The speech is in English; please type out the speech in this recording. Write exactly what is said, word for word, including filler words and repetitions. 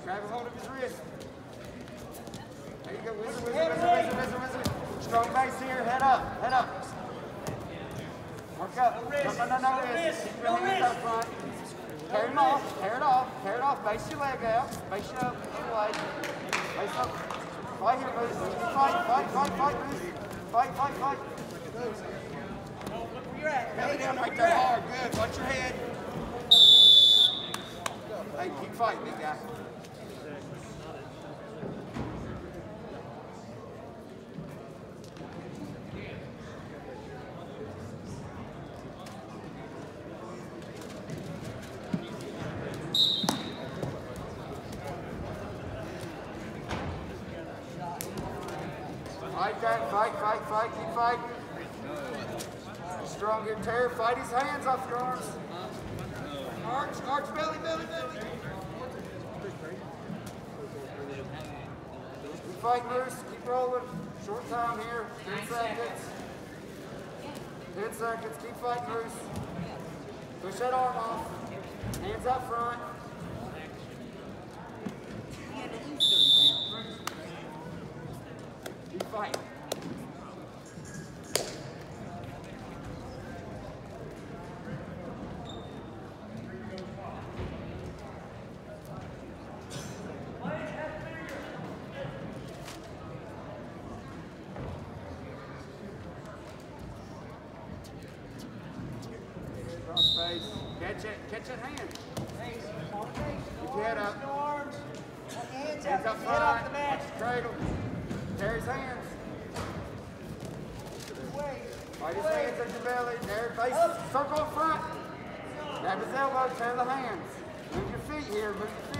Grab a hold of his wrist. There you go. Wizard, wizard, wizard, wizard, wizard, wizard. Strong base here. Head up. Head up. Work up. No, no, no, no wrist. Keep your hands up front. Carry him off. Tear it off. Tear it off. Base your leg out. Base you up. Get away. Base up. Fight here, Moose. Fight, fight, fight, fight, Moose. Fight, fight, fight. Look where you're at. Belly down right there hard. Good. Watch your head. Hey, keep fighting, big guy. Fight that, fight, fight, fight, keep fighting. Strong here, tear, fight his hands off your arms. Arch, arch, belly, belly, belly. Keep fighting, Bruce, keep rolling. Short time here, ten seconds. ten seconds, keep fighting, Bruce. Push that arm off. Hands out front. Keep fighting. Cross face. Catch it. Catch that hand. Keep your head up. Hands up front. Watch the cradle. Tear his hands. Fight his hands at your belly. There, face. Circle in front. Grab his elbow. Tear the hands. Move your feet here. Move your feet.